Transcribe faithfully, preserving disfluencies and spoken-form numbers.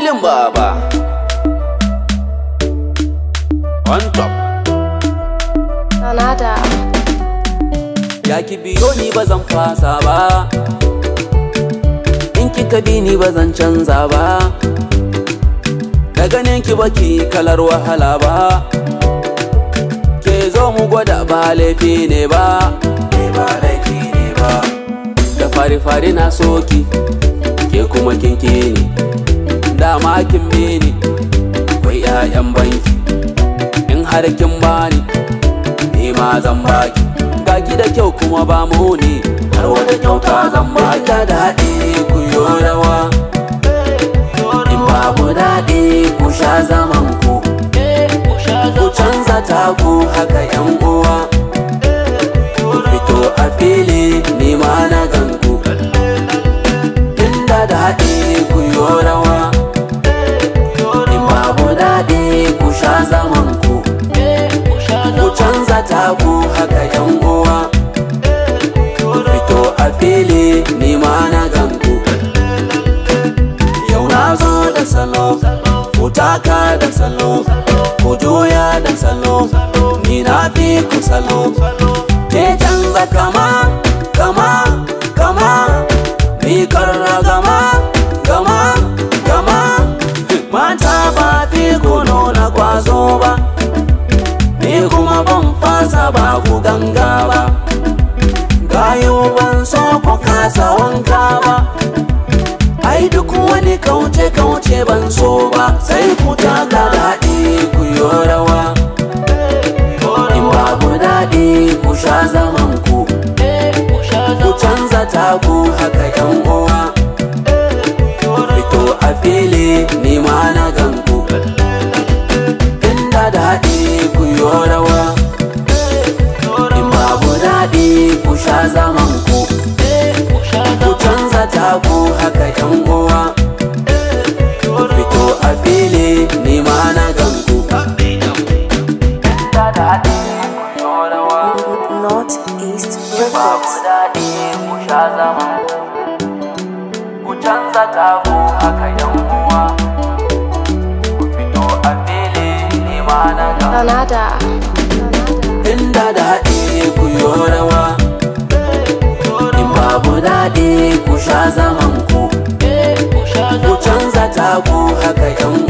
Alin Baba on top. Anada. Ya ki biyo ni ba zan fasa ba, in kika bi ni ba zan canza ba, da ganin ki baki kalar wahala ba, ke zo mu gwada ba laifi ne ba, ba laifi ne ba. Da fari-fari na soki, ke kuma kinki ni, dama kin bi ni, kwai 'ya'yan banki, in har kin bani ni ma zan baki. Gaki da kyau kuma ba mu ne, har wata kyauta zan baki. Da daɗi ku yo rawa, in babu daɗi ku sha zaman ku, ku canza taku haka 'yan uwa, ku fito a fili ni ma na ganku. Inda daɗi ku yo rawa, in babu daɗi ku sha zaman ku, ku canza taku haka 'yan uwa, ku fito a fili ni ma na ganku. Yau na zo da salo, ku taka da salo, ku juya da salo, ni na fi ku salo. Ke canza kama, kama, kama, ni karra gama, gama, gama. Mata ba fi ku nuna kwazo ba, ni kuma ban fasa ba ku ganga ba. Gayo ban so ku kasa wanka ba, ai duk wani kauce-kauce ban so ba. Sai ku taka daɗi ku yo rawa, in babu daɗi ku sha zaman ku, ku canza taku haka 'yan uwa, ku fito a fili ni ma na ganku. Inda daɗi ku yo rawa, in babu daɗi ku sha zaman ku, ku canza taku haka 'yan uwa, ku fito a fili ni ma na ganku. Inda daɗi ku yo rawa, Northeast in babu Records. daɗi ku sha zaman ku, ku canza taku haka 'yan uwa, ku fito a fili ni ma na ganku. Anada. Inda daɗi ku yo rawa, in babu daɗi ku sha zaman ku, ku canza taku haka 'yan